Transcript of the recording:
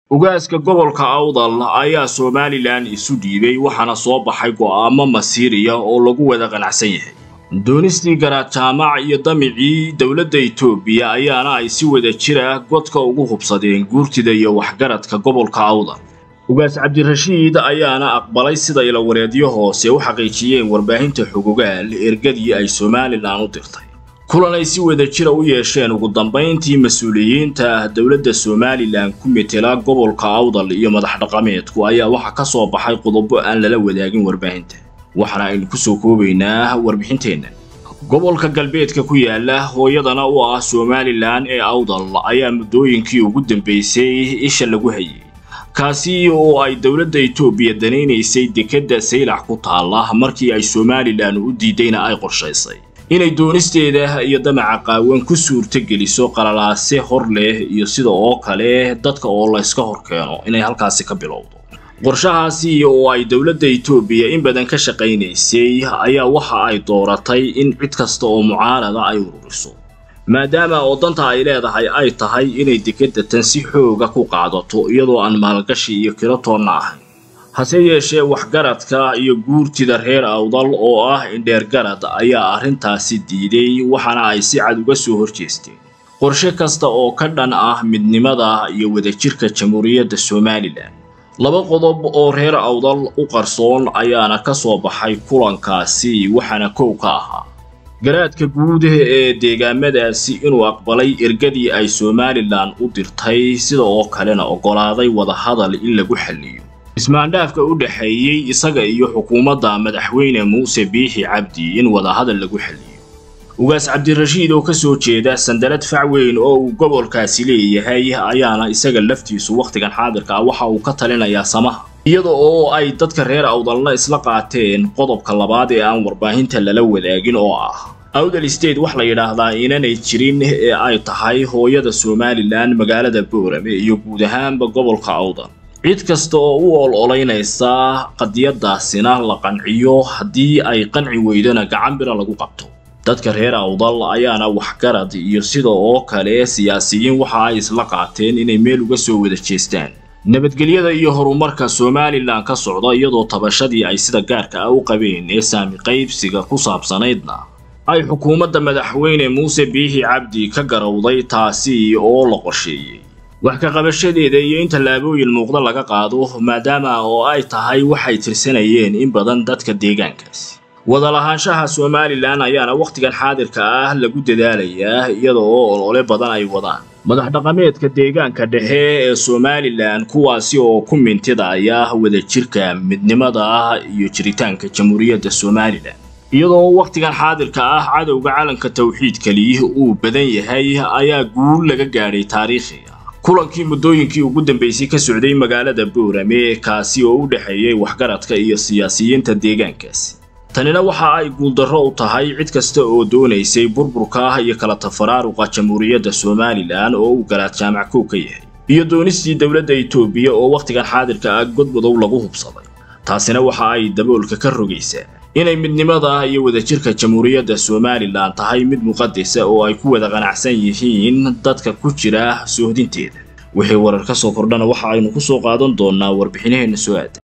Ugaaska gobolka Awdal ayaa Somaliland isu dhiibay waxaana soo baxay go'aamo masiiriya oo lagu wada qanacsan yahay. Doonistii garaad jaamac iyo damicii dawladda Itoobiya ayaana ay si wada jir ah godka ugu hubsadeen guurtida iyo waxgaradka gobolka Awdal. Ugaas Cabdirashiid ayaana aqbalay sida ila wareedyo hoose u xaqiijiyeen warbaahinta xuquuqaal ergadii ay Somaliland u dirtay. kulan ay si wada jir u yeesheen ugu dambeyntii mas'uuliyiinta dawladda Somaliland ku metela gobolka Awdal iyo madax dhaqameedku ayaa waxa ka soo baxay qodobo aan la wadaagin warbaahinta. waxaana aynu ku soo koobaynaa warbixinteena. gobolka galbeedka ku yaala hooyadana u ah Somaliland ee Awdal ayaa muddooyinkii ugu dambeysay isha lagu hayay. kaasi oo ay dawladda Itoobiya daneynaysay dekedda Saylac ku taala markii ay Somaliland u diidayna ay qorshaysay inay doonisteeda iyo damaca qaawan ku suurta geliso qalalaase hor leh iyo sida oo kale dadka oo la iska horkeeno inay halkaasi ka bilowdo. qorshahaasi oo ay dawladda Itoobiya in badan ka shaqeynaysay ayaa waxa ay dooratay in cid kasta oo mucaarada ay ururiso maadaama oo danta ay leedahay ay tahay inay dekedda tan si xooga ku qaadato iyadoo aan maalgashi iyo kiro toona ahayn. hase yeeshee waxgaradka iyo guurtida reer Awdal oo ah indheer garad ayaa arrintaasi diiday waxaana ay si cad uga soo horjeesteen qorshe kasta oo ka dhan ah midnimada iyo wadajirka jamhuuriyadda Somaliland. laba qodob oo reer Awdal u qarsoon ayaana ka soo baxay kulankaasi waxaana koow ka ahaa garaadka guud ee deegaamadaasi inuu aqbalay ergadii ay Somaliland u dirtay sida oo kalena ogolaaday wada hadal in lagu xalliyo ismaandhaafka u dhaxeeyay isaga iyo xukuumadda madaxweyne Muuse Biixi Cabdi in wada hadal lagu xalliyo. ugaas Cabdirashiid oo ka soo jeeda sandarad facweyn oo uu gobolkaasi leeyahay ayaana isaga laftiisu waqtigan xaadirka ah waxa uu ka talinayaa samaha iyadoo oo ay dadka reer Awdalna isla qaateen qodobka labaad ee aan warbaahinta lala wadaagin oo ah Awdal State wax la yiraahdaa inanay jirin ee ay tahay hooyada Somaliland magaalada Boorame iyo guud ahaanba gobolka Awdal. cid kasta oo u ololeynaysa qadiyadaasina la qanciyo haddii ay qanci weydana gacan bira lagu qabto. dadka reer Awdal ayaana waxgarad iyo sida oo kale siyaasiyiin waxa ay isla qaateen inay meel uga soo wada jeestaan nabadgelyada iyo horumarka Somaliland ka socda iyadoo tabashadii ay sida gaarka ah u qabeen ee saami qaybsiga ku saabsanaydna ay xukuumadda madaxweyne Muuse Biixi Cabdi ka garawday taasi oo la qorsheeyay wax ka qabashadeeda iyo in tallaabooyin muuqda laga qaado maadaama oo ay tahay waxay tirsanayeen in badan dadka deegaankaasi. wada lahaanshaha Somaliland ayaana waqtigan xaadirka ah lagu dadaalayaa iyadoo olole badan ay wadaan madax dhaqameedka deegaanka dhexe ee Somaliland kuwaasi oo ku mintidaya wadajirka midnimada iyo jiritaanka jamhuuriyadda Somaliland. iyadoo waqtigan xaadirka ah cadawga calanka tawxiidka lih uu badan yahay ayaa guul laga gaaray taariikhiga kulankii muddooyinkii ugu dambeysay ka socday magaalada Boorame kaasi oo u dhaxeeyay waxgaradka iyo siyaasiyiinta deegaankaasi. tanina waxa ay guuldarro u tahay cid kasta oo doonaysay burburka iyo kala tafaraaruqa jamhuuriyadda Somaliland oo uu garaad jaamac ka yahay iyo doonistii dawladda Itoobiya oo waqtigan xaadirka ah godbadow lagu hubsaday. taasina waxa ay daboolka ka rogaysaa inay midnimada iyo wadajirka jamhuuriyadda Somaliland tahay mid muqadas oo ay ku wada qanacsan yihiin dadka ku jira soohdinteeda. wixii warar ka soo kordhana waxa aynu ku soo qaadan doonaa warbixinaheena soo aad